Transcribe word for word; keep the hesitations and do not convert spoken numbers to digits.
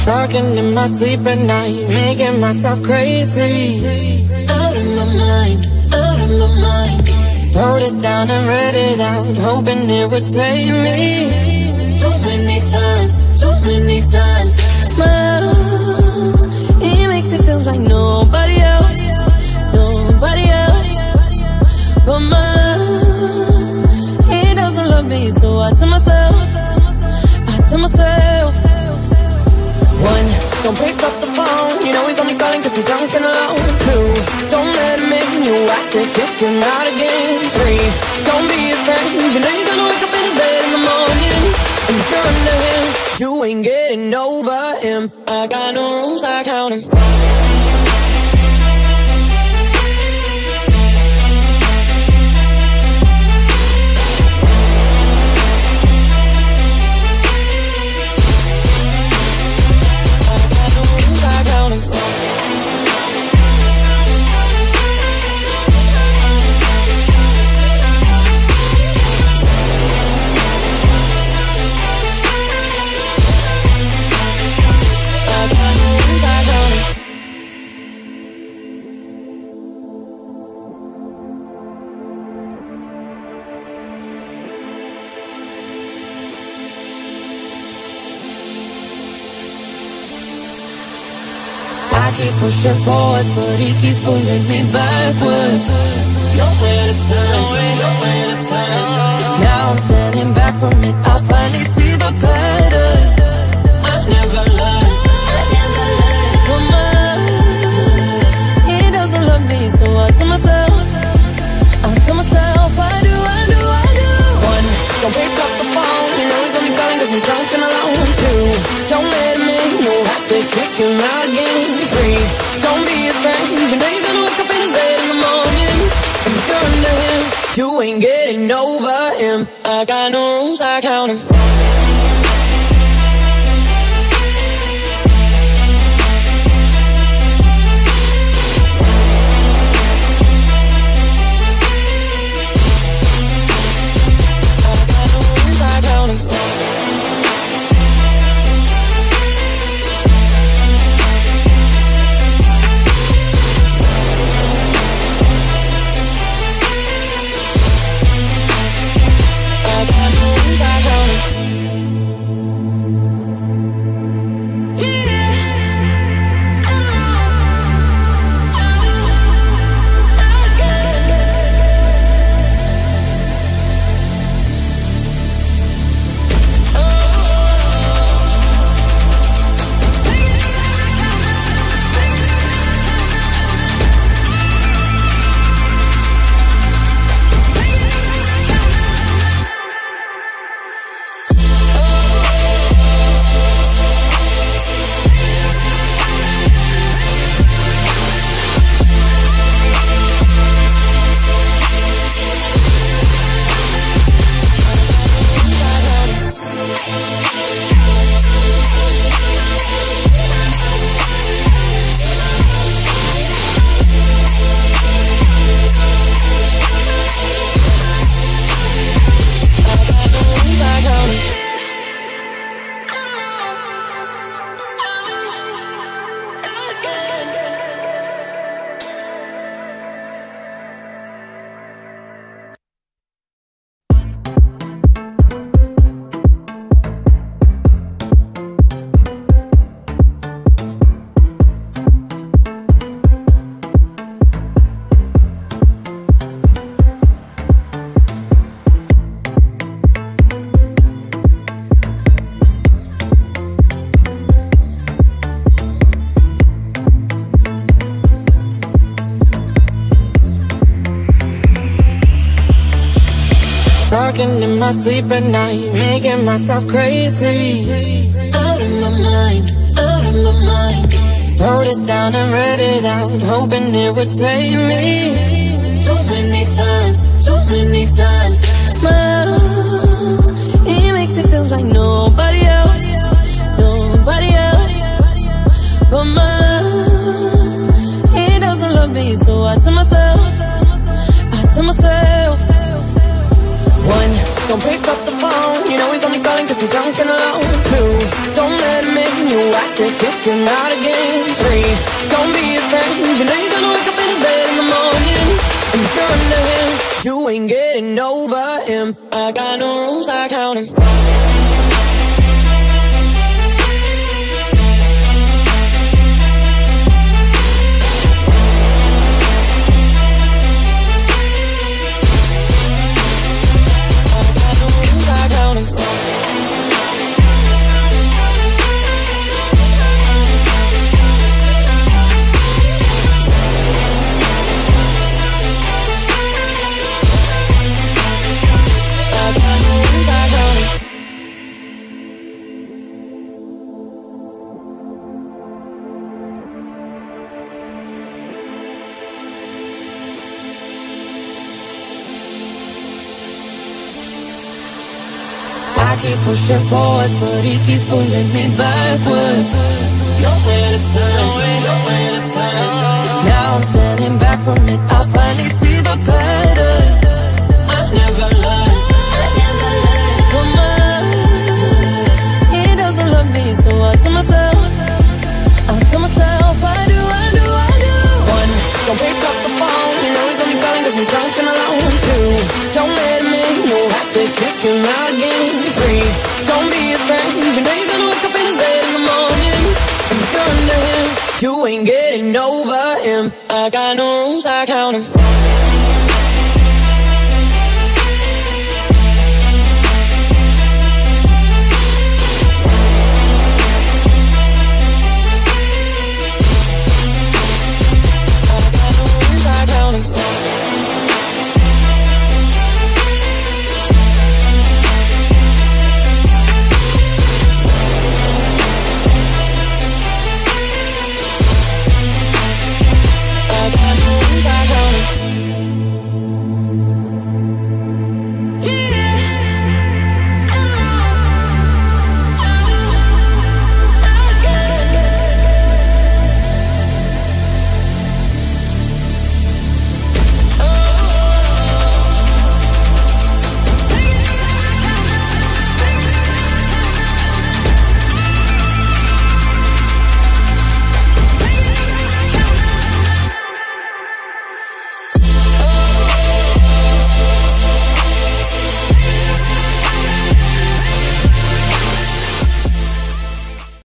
Talking in my sleep at night, making myself crazy. Out of my mind, out of my mind. Wrote it down and read it out, hoping it would save me. Too many times, too many times. My love, it makes it feel like nobody else, nobody else but my love. He doesn't love me, so I tell myself, I tell myself. One, don't pick up the phone, you know he's only calling cause he's drunk and alone. Two, don't let him in, you have to kick him out again. Three, don't be his friend, you know you're gonna wake up in his bed in the morning. And if you're under him, you ain't getting over him. I got no rules, I count him. I keep pushing forwards, but he keeps pulling me backwards. Nowhere to turn, nowhere to turn. Now I'm standing back from it, I finally see the pattern. I never learned, I never learned. Come on, he doesn't love me, so I tell myself, I tell myself, I do, I do, I do. One, don't pick up the phone, you know he's only calling cause he's drunk and alone. Two, don't let him in, you'll have to kick him out again. Three, don't be his friend, you know you're gonna wake up in his bed in the morning. And if you're under him, you ain't getting over him. I got no rules, I count him. Talking in my sleep at night, making myself crazy. Out of my mind, out of my mind. Wrote it down and read it out, hoping it would save me. Too many times, too many times. My love, it makes it feel like nobody else, nobody else but my love. He doesn't love me, so I tell myself, I tell myself. One, don't pick up the phone, you know he's only calling cause he's drunk and alone. Two, don't let him in, you you have to kick him out again. Three, don't be afraid, you know you're gonna wake up in his bed in the morning. And if you're under him, you ain't getting over him. I got no rules, I count him. I keep pushing forwards, but he keeps pulling me backwards. Nowhere to turn, nowhere to turn. Now I'm standing back from it, I finally see the pattern. I never learned, I never learned. Come on, he doesn't love me, so I tell myself, I tell myself, I do, I do, I do. One, don't pick up the phone, you know he's only calling 'cause he's drunk and alone. Two, don't let him in, you'll have to kick him out again. Three, don't be afraid, you know you're gonna wake up in his bed in the morning. And if you're under him, you ain't getting over him. I got no rules, I count him.